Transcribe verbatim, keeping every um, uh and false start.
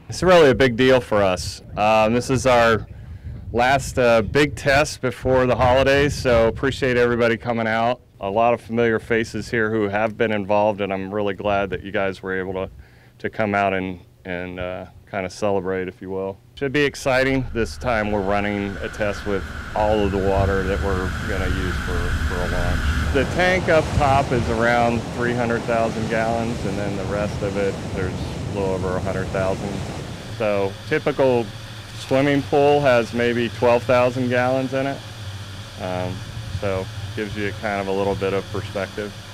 It's really a big deal for us. Um, this is our last uh, big test before the holidays, so appreciate everybody coming out. A lot of familiar faces here who have been involved, and I'm really glad that you guys were able to, to come out and, and uh, kind of celebrate, if you will. Should be exciting. This time we're running a test with all of the water that we're going to use for, for a launch. The tank up top is around three hundred thousand gallons, and then the rest of it, there's a little over one hundred thousand. So typical swimming pool has maybe twelve thousand gallons in it. Um, so gives you kind of a little bit of perspective.